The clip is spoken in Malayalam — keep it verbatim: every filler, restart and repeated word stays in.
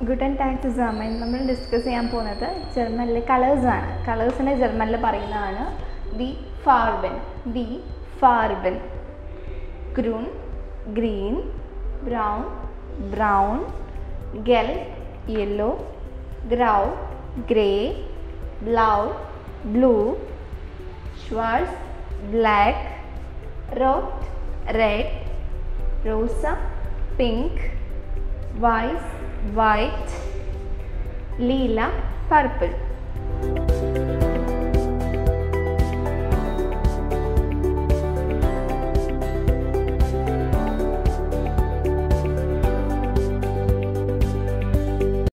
ഗുട്ടൻ ടാഗ് zusammen നമ്മൾ ഡിസ്കസ് ചെയ്യാൻ പോകുന്നത് ജർമ്മനിലെ കളേഴ്സാണ്. കളേഴ്സിനെ ജർമ്മനിൽ പറയുന്നതാണ് ദി ഫാർബൻ. ദി ഫാർബൻ ഗ്രൂൺ, ഗ്രീൻ, ബ്രൗൺ, ബ്രൗൺ, ഗെൽബ്, യെല്ലോ, ഗ്രൗ, ഗ്രേ, ബ്ലൗ, ബ്ലൂ, ഷ്വാർസ്, ബ്ലാക്ക്, റോട്ട്, റെഡ്, റോസ, പിങ്ക്, വൈസ്, white, lila, purple.